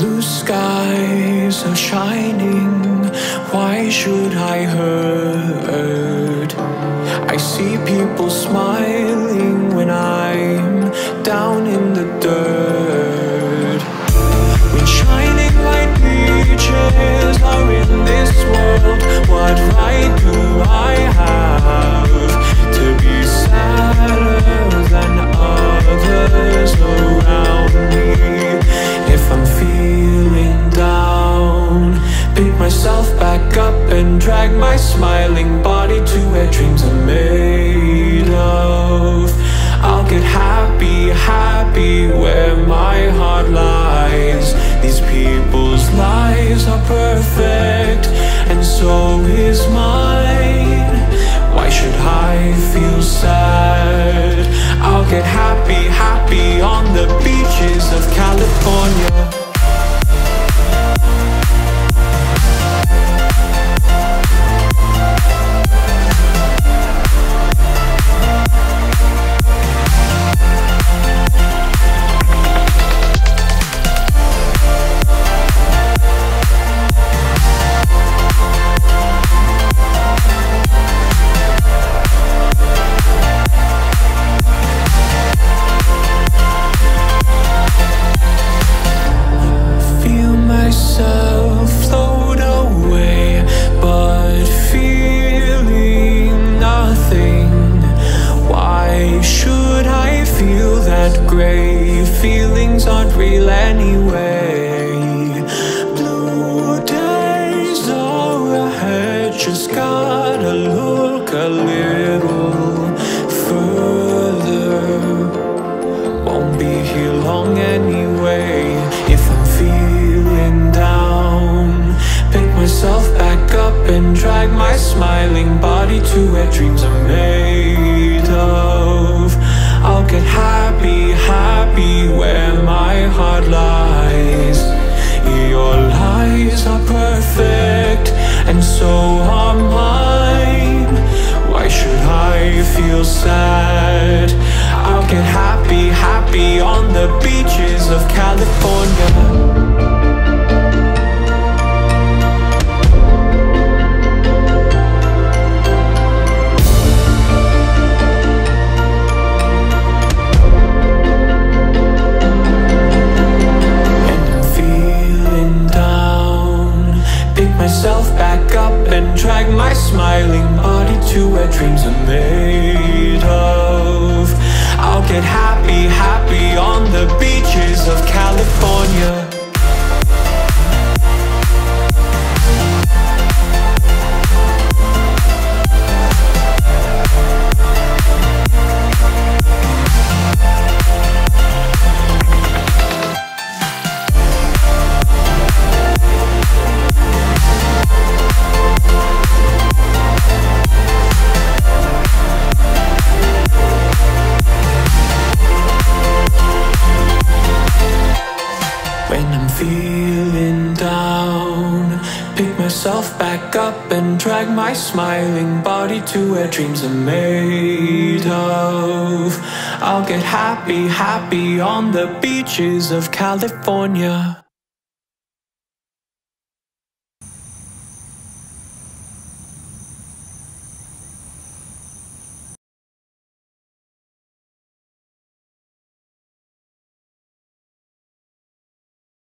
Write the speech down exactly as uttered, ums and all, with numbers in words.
blue skies are shining, why should I hurt? I see people smiling when I'm down in the dirt. When shining white beaches are in this world, what right do I have to be sadder than others around me? If I'm feeling down, pick myself back up and drag my smiling body to where dreams are made of. I'll get happy, happy where my heart lies. These people's lives are perfect, and so is mine. Why should I feel sad? I'll get happy, happy on the beaches of California. Float away, but feeling nothing. Why should I feel that gray? Feelings aren't real anyway. Blue days are ahead, just gotta look a little further. Won't be here long anyway. If I'm feeling down, pick myself back up and drag my smiling body to where dreams are made of. I'll get happy, happy where my heart lies. Your lies are perfect, and so are mine. Why should I feel sad? I'll get happy, happy on the beaches of California. Myself back up and drag my smiling body to where dreams are made of. I'll get happy, happy on the beaches of California. When I'm feeling down, pick myself back up and drag my smiling body to where dreams are made of. I'll get happy, happy on the beaches of California.